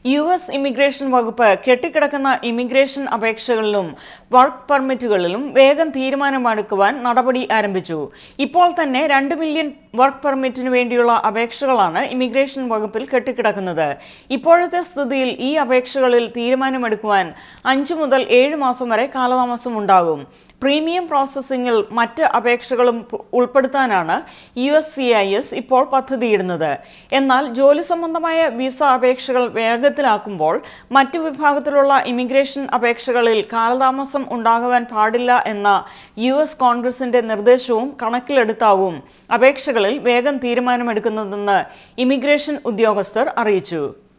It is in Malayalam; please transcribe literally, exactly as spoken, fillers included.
യു എസ് ഇമിഗ്രേഷൻ വകുപ്പ് കെട്ടിക്കിടക്കുന്ന ഇമിഗ്രേഷൻ അപേക്ഷകളിലും വർക്ക് പെർമിറ്റുകളിലും വേഗം തീരുമാനമെടുക്കുവാൻ നടപടി ആരംഭിച്ചു. ഇപ്പോൾ തന്നെ രണ്ട് മില്യൺ വർക്ക് പെർമിറ്റിനു വേണ്ടിയുള്ള അപേക്ഷകളാണ് ഇമിഗ്രേഷൻ വകുപ്പിൽ കെട്ടിക്കിടക്കുന്നത്. ഇപ്പോഴത്തെ സ്ഥിതിയിൽ ഈ അപേക്ഷകളിൽ തീരുമാനമെടുക്കുവാൻ അഞ്ചു മുതൽ ഏഴ് മാസം വരെ കാലതാമസം ഉണ്ടാകും. പ്രീമിയം പ്രോസസ്സിംഗിൽ മറ്റ് അപേക്ഷകളും ഉൾപ്പെടുത്താനാണ് U S C I S ഇപ്പോൾ പദ്ധതിയിടുന്നത്. എന്നാൽ ജോലി സംബന്ധമായ വിസ അപേക്ഷകൾ വേഗത്തിലാക്കുമ്പോൾ മറ്റു വിഭാഗത്തിലുള്ള ഇമിഗ്രേഷൻ അപേക്ഷകളിൽ കാലതാമസം ഉണ്ടാകുവാൻ പാടില്ല എന്ന യു എസ് കോൺഗ്രസിന്റെ നിർദ്ദേശവും കണക്കിലെടുത്താവും അപേക്ഷകളിൽ വേഗം തീരുമാനമെടുക്കുന്നതെന്ന് ഇമിഗ്രേഷൻ ഉദ്യോഗസ്ഥർ അറിയിച്ചു.